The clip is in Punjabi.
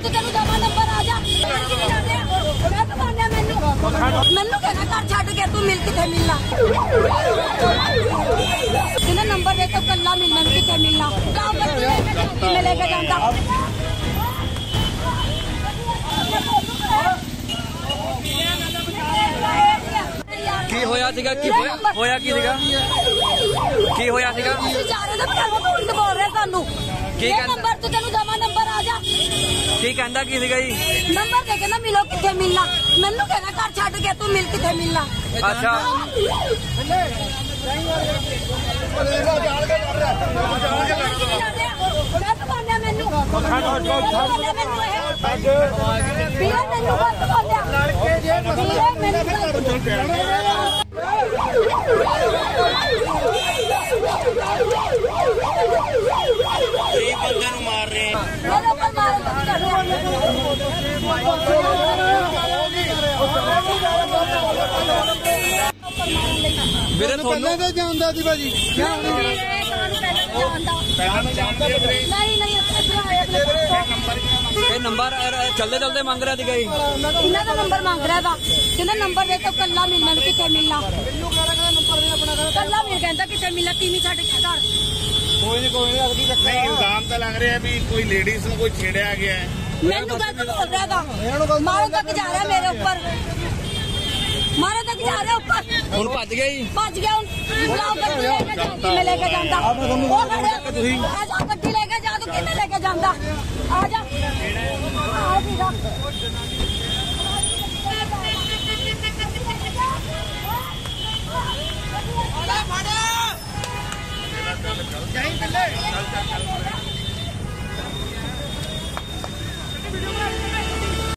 तू तेन दवा नंबर आ जा मैनू कहना घर छड़ के तू मिल किथे मिलना जिन्हें नंबर दे तो कला मिलना किथे मिलना लेके जाता ਕੀ ਹੋਇਆ ਸੀਗਾ ਹੋਇਆ ਕੀ ਸੀਗਾ ਕੀ ਹੋਇਆ ਸੀਗਾ बोल रहे सानू ਕੀ नंबर तू तेन दवा नंबर आ जा ਕੀ ਕਹਿੰਦਾ ਕੀ ਸੀਗਾ ਜੀ नंबर दे के ना मिलो किथे मिलना मैनू कहना घर छड़ के तू मिल किथे मिलना अच्छा बंदे मार रहे ਵੀਰੇ ਤੁਹਾਨੂੰ ਤਾਂ ਜਾਣਦਾ ਸੀ ਭਾਜੀ ਇਹ ਨੰਬਰ ਚਲਦੇ ਚਲਦੇ ਮੰਗ ਰਿਹਾ ਸੀਗਾ ਜੀ ਇਹਨਾਂ ਦਾ ਨੰਬਰ ਮੰਗ ਰਿਹਾ ਦਾ ਕਹਿੰਦਾ ਨੰबर ਦੇ तो ਕੱਲਾ ਮਿਲਣਾ ਕਿੱਥੇ ਮਿਲਣਾ ਕੱਲਾ ਮਿਲ ਕਹਿੰਦਾ ਕਿੱਥੇ ਮਿਲਣਾ ਤੀਵੀਂ ਛੱਡ ਕੇ ਘਰ ਕੋਈ ਨਹੀਂ नहीं इल्जाम तो लग रहे हैं अभी कोई लेडीज को कोई छेड़ा गया है ਮੈਨੂੰ ਗਲਤ ਬੋਲ ਰਿਹਾ ਦਾ ਮਾਰਨ ਤੱਕ ਜਾ ਰਿਹਾ ਮੇਰੇ ਉੱਪਰ ਮਾਰਨ ਤੱਕ ਜਾ ਰਿਹਾ ਉੱਪਰ ਹੁਣ ਭੱਜ ਗਿਆ ਜੀ ਭੱਜ ਗਿਆ ਹੁਣ ਬੁਲਾਓ ਗੱਡੀ ਲੈ ਕੇ ਜਾ ਕਿਵੇਂ ਲੈ ਕੇ ਜਾਂਦਾ ਉਹ ਖੜਿਆ ਤੁਸੀਂ ਆ ਜਾ ਗੱਡੀ ਲੈ ਕੇ ਜਾ ਤੂੰ ਕਿਵੇਂ ਲੈ ਕੇ ਜਾਂਦਾ ਆ ਜਾ ਆ ਸੀਗਾ चल